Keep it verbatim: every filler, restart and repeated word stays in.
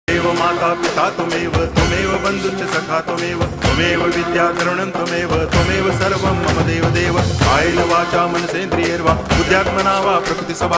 देव माता पिता त्वमेव त्वमेव बन्धुश्च सखा त्वमेव त्वमेव विद्या तरुणं त्वमेव त्वमेव सर्वं मम देव देव कायेन वाचा मनसेन्द्रियैर्वा बुद्ध्यात्मना वा प्रकृतिस्वभावेन